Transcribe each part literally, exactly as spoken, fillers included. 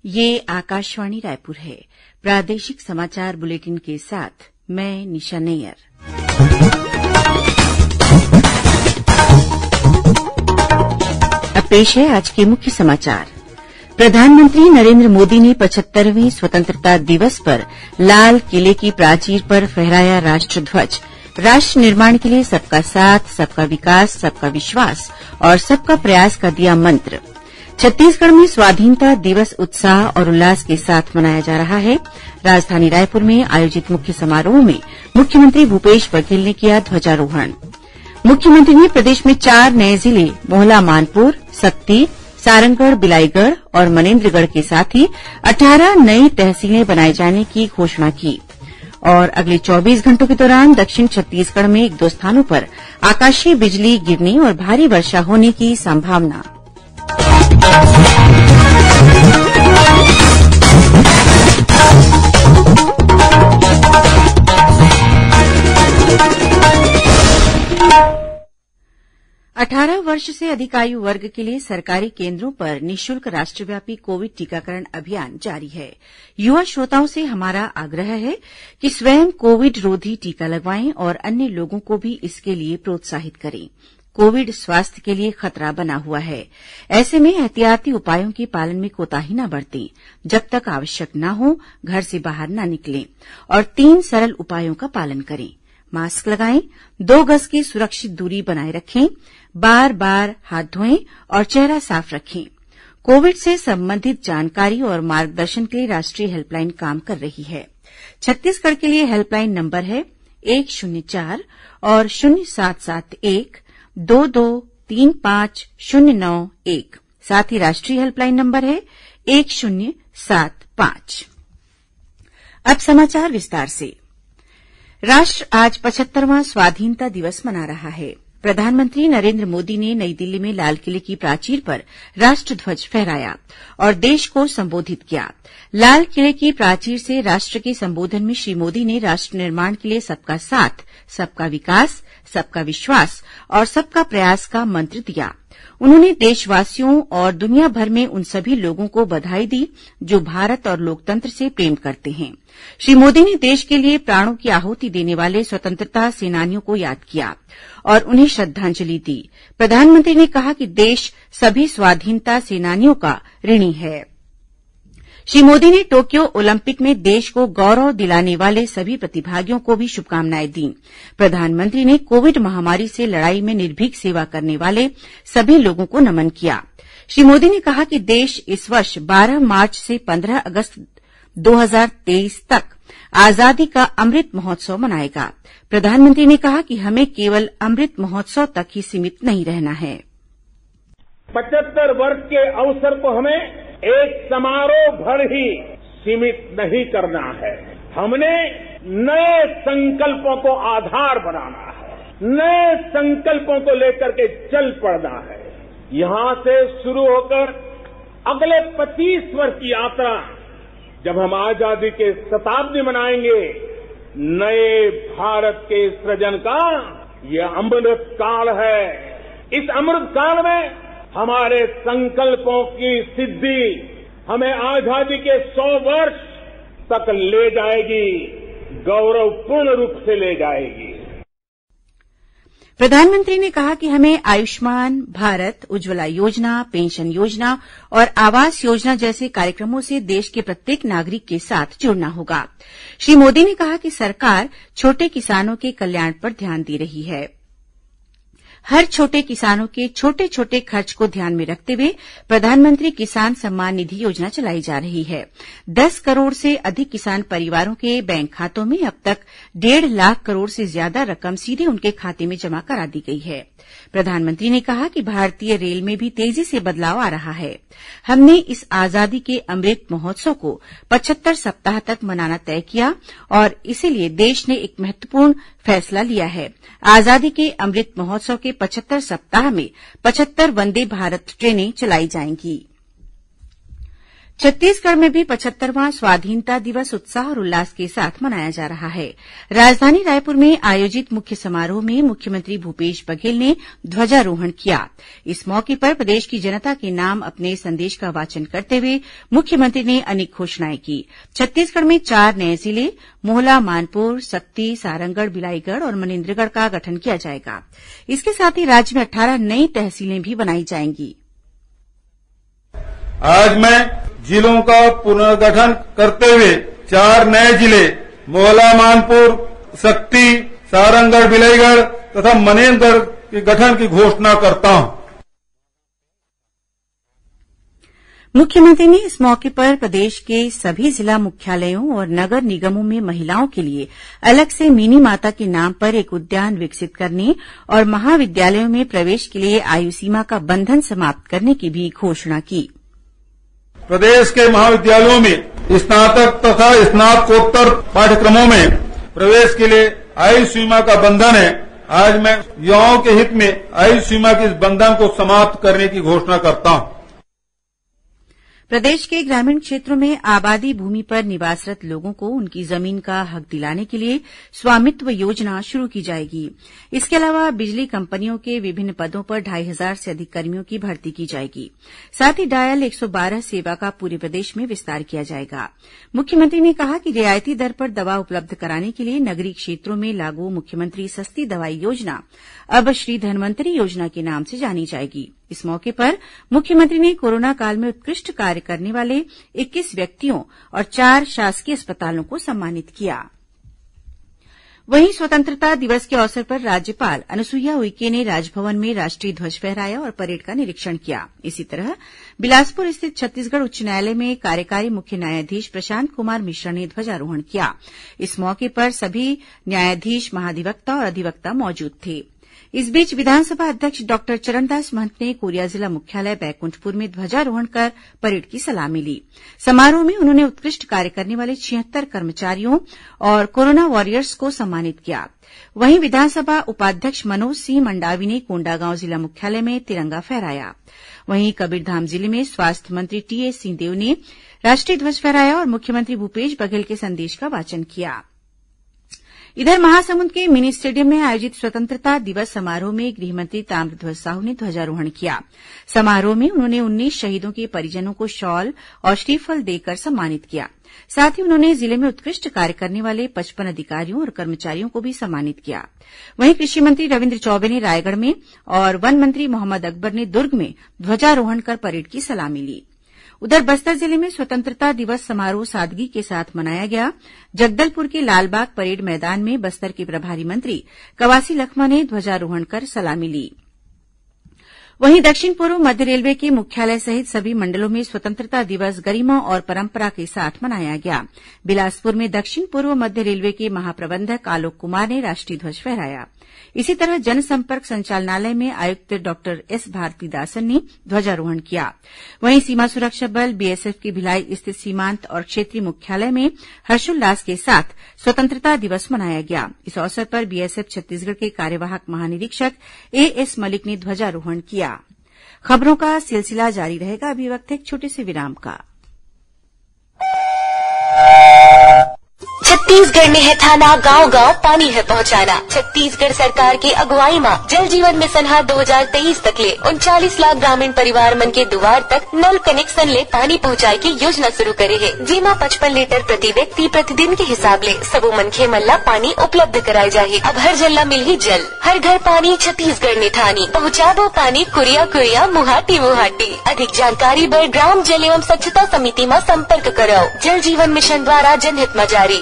ये आकाशवाणी रायपुर है। प्रादेशिक समाचार बुलेटिन के साथ मैं निशा नैयर। अब पेश है आज के मुख्य समाचार। प्रधानमंत्री नरेंद्र मोदी ने पचहत्तरवें स्वतंत्रता दिवस पर लाल किले की प्राचीर पर फहराया राष्ट्रध्वज। राष्ट्र निर्माण के लिए सबका साथ, सबका विकास, सबका विश्वास और सबका प्रयास का दिया मंत्र। छत्तीसगढ़ में स्वाधीनता दिवस उत्साह और उल्लास के साथ मनाया जा रहा है। राजधानी रायपुर में आयोजित मुख्य समारोह में मुख्यमंत्री भूपेश बघेल ने किया ध्वजारोहण। मुख्यमंत्री ने प्रदेश में चार नए जिले मोहला मानपुर, सक्ती, सारंगढ़, बिलाईगढ़ और मनेन्द्रगढ़ के साथ ही अठारह नई तहसीलें बनाए जाने की घोषणा की। और अगले चौबीस घंटों के दौरान दक्षिण छत्तीसगढ़ में एक दो स्थानों पर आकाशीय बिजली गिरने और भारी वर्षा होने की संभावना। अठारह वर्ष से अधिक आयु वर्ग के लिए सरकारी केंद्रों पर निःशुल्क राष्ट्रव्यापी कोविड टीकाकरण अभियान जारी है। युवा श्रोताओं से हमारा आग्रह है कि स्वयं कोविड रोधी टीका लगवाएं और अन्य लोगों को भी इसके लिए प्रोत्साहित करें। कोविड स्वास्थ्य के लिए खतरा बना हुआ है। ऐसे में एहतियाती उपायों के पालन में कोताही न बरतें। जब तक आवश्यक न हो घर से बाहर न निकलें और तीन सरल उपायों का पालन करें। मास्क लगाएं, दो गज की सुरक्षित दूरी बनाए रखें, बार बार हाथ धोएं और चेहरा साफ रखें। कोविड से संबंधित जानकारी और मार्गदर्शन के लिए राष्ट्रीय हेल्पलाइन काम कर रही है। छत्तीसगढ़ के लिए हेल्पलाइन नंबर है एक शून्य चार और शून्य सात सात एक दो दो तीन पांच शून्य नौ एक। साथ ही राष्ट्रीय हेल्पलाइन नंबर है एक शून्य सात पांच। अब समाचार विस्तार से। राष्ट्र आज पचहत्तरवां स्वाधीनता दिवस मना रहा है। प्रधानमंत्री नरेंद्र मोदी ने नई दिल्ली में लाल किले की प्राचीर पर राष्ट्रध्वज फहराया और देश को संबोधित किया। लाल किले की प्राचीर से राष्ट्र के संबोधन में श्री मोदी ने राष्ट्र निर्माण के लिए सबका साथ, सबका विकास, सबका विश्वास और सबका प्रयास का मंत्र दिया। उन्होंने देशवासियों और दुनिया भर में उन सभी लोगों को बधाई दी जो भारत और लोकतंत्र से प्रेम करते हैं। श्री मोदी ने देश के लिए प्राणों की आहुति देने वाले स्वतंत्रता सेनानियों को याद किया और उन्हें श्रद्धांजलि दी। प्रधानमंत्री ने कहा कि देश सभी स्वाधीनता सेनानियों का ऋणी है। श्री मोदी ने टोक्यो ओलंपिक में देश को गौरव दिलाने वाले सभी प्रतिभागियों को भी शुभकामनाएं दी। प्रधानमंत्री ने कोविड महामारी से लड़ाई में निर्भीक सेवा करने वाले सभी लोगों को नमन किया। श्री मोदी ने कहा कि देश इस वर्ष बारह मार्च से पंद्रह अगस्त दो हज़ार तेईस तक आजादी का अमृत महोत्सव मनाएगा। प्रधानमंत्री ने कहा कि हमें केवल अमृत महोत्सव तक ही सीमित नहीं रहना है। पचहत्तर वर्ष के अवसर को हमें एक समारोह भर ही सीमित नहीं करना है। हमने नए संकल्पों को आधार बनाना है, नए संकल्पों को लेकर के चल पड़ना है। यहां से शुरू होकर अगले पच्चीस वर्ष की यात्रा, जब हम आजादी के शताब्दी मनाएंगे, नए भारत के सृजन का ये अमृत काल है। इस अमृत काल में हमारे संकल्पों की सिद्धि हमें आजादी के सौ वर्ष तक ले जाएगी, गौरवपूर्ण रूप से ले जाएगी। प्रधानमंत्री ने कहा कि हमें आयुष्मान भारत, उज्ज्वला योजना, पेंशन योजना और आवास योजना जैसे कार्यक्रमों से देश के प्रत्येक नागरिक के साथ जुड़ना होगा। श्री मोदी ने कहा कि सरकार छोटे किसानों के कल्याण पर ध्यान दे रही है। हर छोटे किसानों के छोटे छोटे खर्च को ध्यान में रखते हुए प्रधानमंत्री किसान सम्मान निधि योजना चलाई जा रही है। दस करोड़ से अधिक किसान परिवारों के बैंक खातों में अब तक डेढ़ लाख करोड़ से ज्यादा रकम सीधे उनके खाते में जमा करा दी गई है। प्रधानमंत्री ने कहा कि भारतीय रेल में भी तेजी से बदलाव आ रहा है। हमने इस आजादी के अमृत महोत्सव को पचहत्तर सप्ताह तक मनाना तय किया और इसीलिए देश ने एक महत्वपूर्ण फैसला लिया है। आजादी के अमृत महोत्सव के पचहत्तर सप्ताह में पचहत्तर वंदे भारत ट्रेनें चलाई जाएंगी। छत्तीसगढ़ में भी पचहत्तरवां स्वाधीनता दिवस उत्साह और उल्लास के साथ मनाया जा रहा है। राजधानी रायपुर में आयोजित मुख्य समारोह में मुख्यमंत्री भूपेश बघेल ने ध्वजारोहण किया। इस मौके पर प्रदेश की जनता के नाम अपने संदेश का वाचन करते हुए मुख्यमंत्री ने अनेक घोषणाएं की। छत्तीसगढ़ में चार नए जिले मोहला, मानपुर, सक्ती, सारंगढ़, बिलाईगढ़ और मनेन्द्रगढ़ का गठन किया जाएगा। इसके साथ ही राज्य में अट्ठारह नई तहसीलें भी बनाई जाएंगी। आज मैं जिलों का पुनर्गठन करते हुए चार नए जिले मोहला, मानपुर, सक्ती, सारंगढ़, बिलाईगढ़ तथा मनेन्द्रगढ़ के गठन की घोषणा करता हूं। मुख्यमंत्री ने इस मौके पर प्रदेश के सभी जिला मुख्यालयों और नगर निगमों में महिलाओं के लिए अलग से मिनी माता के नाम पर एक उद्यान विकसित करने और महाविद्यालयों में प्रवेश के लिए आयु सीमा का बंधन समाप्त करने की भी घोषणा की। प्रदेश के महाविद्यालयों में स्नातक तथा स्नातकोत्तर पाठ्यक्रमों में प्रवेश के लिए आयु सीमा का बंधन है। आज मैं युवाओं के हित में आयु सीमा के इस बंधन को समाप्त करने की घोषणा करता हूं। प्रदेश के ग्रामीण क्षेत्रों में आबादी भूमि पर निवासरत लोगों को उनकी जमीन का हक दिलाने के लिए स्वामित्व योजना शुरू की जाएगी। इसके अलावा बिजली कंपनियों के विभिन्न पदों पर ढाई हजार से अधिक कर्मियों की भर्ती की जाएगी। साथ ही डायल एक सौ बारह सेवा का पूरे प्रदेश में विस्तार किया जाएगा। मुख्यमंत्री ने कहा कि रियायती दर पर दवा उपलब्ध कराने के लिए नगरीय क्षेत्रों में लागू मुख्यमंत्री सस्ती दवाई योजना अब श्री धन्वंतरी योजना के नाम से जानी जाएगी। इस मौके पर मुख्यमंत्री ने कोरोना काल में उत्कृष्ट कार्य करने वाले इक्कीस व्यक्तियों और चार शासकीय अस्पतालों को सम्मानित किया। वहीं स्वतंत्रता दिवस के अवसर पर राज्यपाल अनुसुईया उइके ने राजभवन में राष्ट्रीय ध्वज फहराया और परेड का निरीक्षण किया। इसी तरह बिलासपुर स्थित छत्तीसगढ़ उच्च न्यायालय में कार्यकारी मुख्य न्यायाधीश प्रशांत कुमार मिश्रा ने ध्वजारोहण किया। इस मौके पर सभी न्यायाधीश, महाधिवक्ता और अधिवक्ता मौजूद थे। इस बीच विधानसभा अध्यक्ष डॉक्टर चरणदास महंत ने कोरिया जिला मुख्यालय बैकुंठपुर में ध्वजारोहण कर परेड की सलामी ली। समारोह में उन्होंने उत्कृष्ट कार्य करने वाले छिहत्तर कर्मचारियों और कोरोना वॉरियर्स को सम्मानित किया। वहीं विधानसभा उपाध्यक्ष मनोज सिंह मंडावी ने कोंडागांव जिला मुख्यालय में तिरंगा फहराया। वहीं कबीरधाम जिले में स्वास्थ्य मंत्री टीएस सिंहदेव ने राष्ट्रीय ध्वज फहराया और मुख्यमंत्री भूपेश बघेल के संदेश का वाचन किया। इधर महासमुंद के मिनी स्टेडियम में आयोजित स्वतंत्रता दिवस समारोह में गृहमंत्री ताम्रध्वज साहू ने ध्वजारोहण किया। समारोह में उन्होंने उन्नीस शहीदों के परिजनों को शॉल और श्रीफल देकर सम्मानित किया। साथ ही उन्होंने जिले में उत्कृष्ट कार्य करने वाले पचपन अधिकारियों और कर्मचारियों को भी सम्मानित किया। वहीं कृषि मंत्री रविन्द्र चौबे ने रायगढ़ में और वन मंत्री मोहम्मद अकबर ने दुर्ग में ध्वजारोहण कर परेड की सलामी ली। उधर बस्तर जिले में स्वतंत्रता दिवस समारोह सादगी के साथ मनाया गया। जगदलपुर के लालबाग परेड मैदान में बस्तर के प्रभारी मंत्री कवासी लखमा ने ध्वजारोहण कर सलामी ली। वहीं दक्षिण पूर्व मध्य रेलवे के मुख्यालय सहित सभी मंडलों में स्वतंत्रता दिवस गरिमा और परंपरा के साथ मनाया गया। बिलासपुर में दक्षिण पूर्व मध्य रेलवे के महाप्रबंधक आलोक कुमार ने राष्ट्रीय ध्वज फहराया। इसी तरह जनसंपर्क संचालनालय में आयुक्त डॉक्टर एस भारतीदासन ने ध्वजारोहण किया। वहीं सीमा सुरक्षा बल बीएसएफ के भिलाई स्थित सीमांत और क्षेत्रीय मुख्यालय में हर्षोल्लास के साथ स्वतंत्रता दिवस मनाया गया। इस अवसर पर बीएसएफ छत्तीसगढ़ के कार्यवाहक महानिरीक्षक एएस मलिक ने ध्वजारोहण किया। खबरों का सिलसिला जारी रहेगा। अभी वक्त एक छोटे से विराम का। छत्तीसगढ़ में है थाना, गांव गांव पानी है पहुंचाना। छत्तीसगढ़ सरकार की अगुवाई में जल जीवन मिशन दो हजार तेईस तक ले उनचालीस लाख ग्रामीण परिवार मन के दुआर तक नल कनेक्शन ले पानी पहुंचाए की योजना शुरू करे है। जेमा पचपन लीटर प्रति व्यक्ति प्रतिदिन के हिसाब ले सबो मनखे मन ला पानी उपलब्ध कराए जाही। अब हर जल ला मिल ही जल, हर घर पानी, छत्तीसगढ़ ने ठानी पहुँचा दो पानी, कुरिया कुरिया मुहाटी मुहाटी। अधिक जानकारी बर ग्राम जल एवं स्वच्छता समिति में संपर्क करो। जल जीवन मिशन द्वारा जनहित में जारी।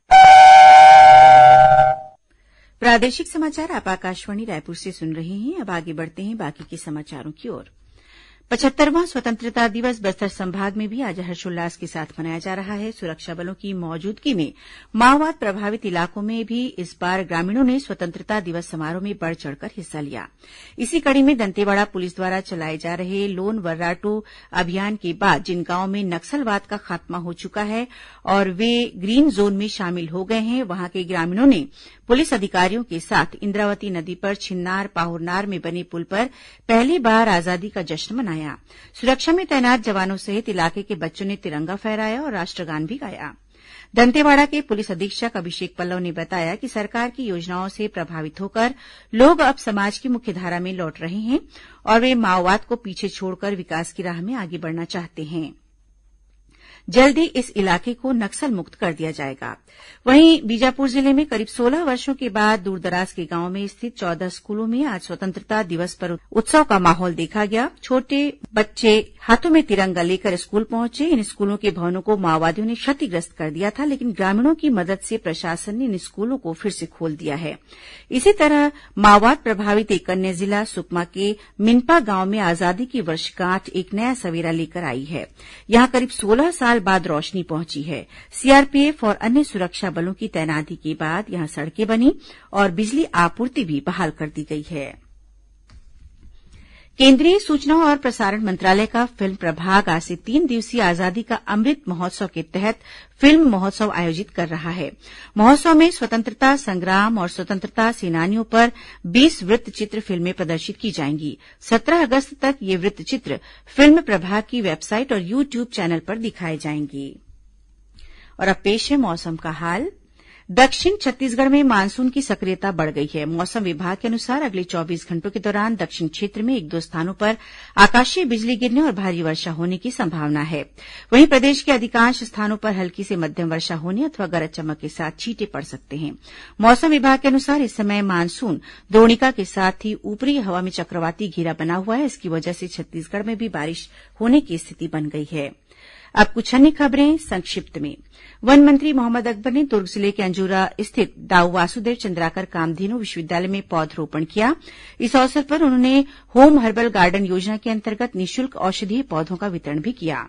प्रादेशिक समाचार आप आकाशवाणी रायपुर से सुन रहे हैं। अब आगे बढ़ते हैं बाकी के समाचारों की ओर। पचहत्तरवां स्वतंत्रता दिवस बस्तर संभाग में भी आज हर्षोल्लास के साथ मनाया जा रहा है। सुरक्षा बलों की मौजूदगी में माओवाद प्रभावित इलाकों में भी इस बार ग्रामीणों ने स्वतंत्रता दिवस समारोह में बढ़ चढ़कर हिस्सा लिया। इसी कड़ी में दंतेवाड़ा पुलिस द्वारा चलाए जा रहे लोन वर्राटू अभियान के बाद जिन गांवों में नक्सलवाद का खात्मा हो चुका है और वे ग्रीन जोन में शामिल हो गए हैं, वहां के ग्रामीणों ने पुलिस अधिकारियों के साथ इंद्रावती नदी पर छिन्नार पाहुरनार में बने पुल पर पहली बार आजादी का जश्न मनाया। मनाया। सुरक्षा में तैनात जवानों सहित इलाके के बच्चों ने तिरंगा फहराया और राष्ट्रगान भी गाया। दंतेवाड़ा के पुलिस अधीक्षक अभिषेक पल्लव ने बताया कि सरकार की योजनाओं से प्रभावित होकर लोग अब समाज की मुख्यधारा में लौट रहे हैं और वे माओवाद को पीछे छोड़कर विकास की राह में आगे बढ़ना चाहते हैं। जल्द ही इस इलाके को नक्सल मुक्त कर दिया जाएगा। वहीं बीजापुर जिले में करीब सोलह वर्षों के बाद दूरदराज के गांव में स्थित चौदह स्कूलों में आज स्वतंत्रता दिवस पर उत्सव का माहौल देखा गया। छोटे बच्चे हाथों में तिरंगा लेकर स्कूल पहुंचे। इन स्कूलों के भवनों को माओवादियों ने क्षतिग्रस्त कर दिया था, लेकिन ग्रामीणों की मदद से प्रशासन ने इन स्कूलों को फिर से खोल दिया है। इसी तरह माओवाद प्रभावित एक अन्य जिला सुकमा के मिनपा गांव में आजादी की वर्षगांठ एक नया सवेरा लेकर आई है। यहां करीब सोलह साल बाद रोशनी पहुंची है। सीआरपीएफ और अन्य सुरक्षा बलों की तैनाती के बाद यहां सड़कें बनी और बिजली आपूर्ति भी बहाल कर दी गई है। केंद्रीय सूचना और प्रसारण मंत्रालय का फिल्म प्रभाग आज से तीन दिवसीय आजादी का अमृत महोत्सव के तहत फिल्म महोत्सव आयोजित कर रहा है। महोत्सव में स्वतंत्रता संग्राम और स्वतंत्रता सेनानियों पर बीस वृत्तचित्र फिल्में प्रदर्शित की जाएंगी। सत्रह अगस्त तक ये वृत्तचित्र फिल्म प्रभाग की वेबसाइट और यू ट्यूब चैनल पर दिखाए जाएंगे। और अब पेश है मौसम का हाल। दक्षिण छत्तीसगढ़ में मानसून की सक्रियता बढ़ गई है। मौसम विभाग के अनुसार अगले चौबीस घंटों के दौरान दक्षिण क्षेत्र में एक दो स्थानों पर आकाशीय बिजली गिरने और भारी वर्षा होने की संभावना है। वहीं प्रदेश के अधिकांश स्थानों पर हल्की से मध्यम वर्षा होने अथवा गरज चमक के साथ छींटे पड़ सकते हैं। मौसम विभाग के अनुसार इस समय मानसून द्रोणिका के साथ ही ऊपरी हवा में चक्रवाती घेरा बना हुआ है। इसकी वजह से छत्तीसगढ़ में भी बारिश होने की स्थिति बन गई है। अब कुछ अन्य खबरें संक्षिप्त में। वन मंत्री मोहम्मद अकबर ने दुर्ग जिले के अंजूरा स्थित दाऊ वासुदेव चंद्राकर कामधेनु विश्वविद्यालय में पौधरोपण किया। इस अवसर पर उन्होंने होम हर्बल गार्डन योजना के अंतर्गत निःशुल्क औषधीय पौधों का वितरण भी किया।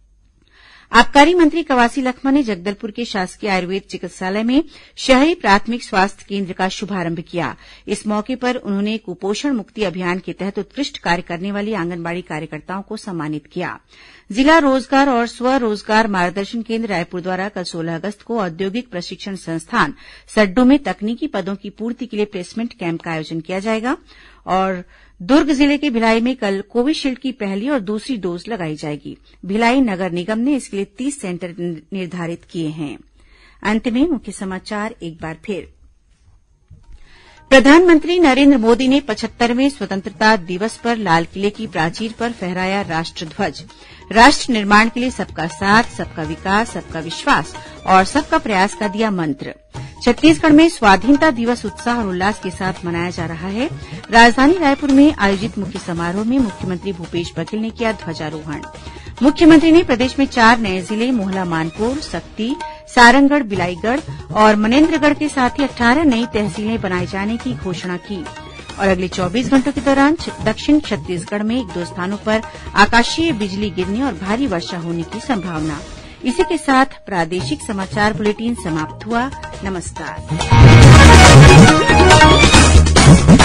आबकारी मंत्री कवासी लखमा ने जगदलपुर के शासकीय आयुर्वेद चिकित्सालय में शहरी प्राथमिक स्वास्थ्य केन्द्र का शुभारंभ किया। इस मौके पर उन्होंने कुपोषण मुक्ति अभियान के तहत उत्कृष्ट कार्य करने वाली आंगनबाड़ी कार्यकर्ताओं को सम्मानित किया। जिला रोजगार और स्वरोजगार मार्गदर्शन केन्द्र रायपुर द्वारा कल सोलह अगस्त को औद्योगिक प्रशिक्षण संस्थान सड्डू में तकनीकी पदों की पूर्ति के लिए प्लेसमेंट कैंप का आयोजन किया जाएगा। और दुर्ग जिले के भिलाई में कल कोविशील्ड की पहली और दूसरी डोज लगाई जाएगी। भिलाई नगर निगम ने इसके लिए तीस सेंटर निर्धारित किए हैं। अंत में मुख्य समाचार एक बार फिर। प्रधानमंत्री नरेंद्र मोदी ने पचहत्तरवें स्वतंत्रता दिवस पर लाल किले की प्राचीर पर फहराया राष्ट्रध्वज। राष्ट्र निर्माण के लिए सबका साथ, सबका विकास, सबका विश्वास और सबका प्रयास का दिया मंत्र। छत्तीसगढ़ में स्वाधीनता दिवस उत्साह और उल्लास के साथ मनाया जा रहा है। राजधानी रायपुर में आयोजित मुख्य समारोह में मुख्यमंत्री भूपेश बघेल ने किया ध्वजारोहण। मुख्यमंत्री ने प्रदेश में चार नए जिले मोहला मानपुर, सक्ती, सारंगढ़, बिलाईगढ़ और मनेन्द्रगढ़ के साथ ही अट्ठारह नई तहसीलें बनाए जाने की घोषणा की। और अगले चौबीस घंटों के दौरान दक्षिण छत्तीसगढ़ में एक दो स्थानों पर आकाशीय बिजली गिरने और भारी वर्षा होने की संभावना। इसी के साथ प्रादेशिक समाचार बुलेटिन समाप्त हुआ। नमस्कार।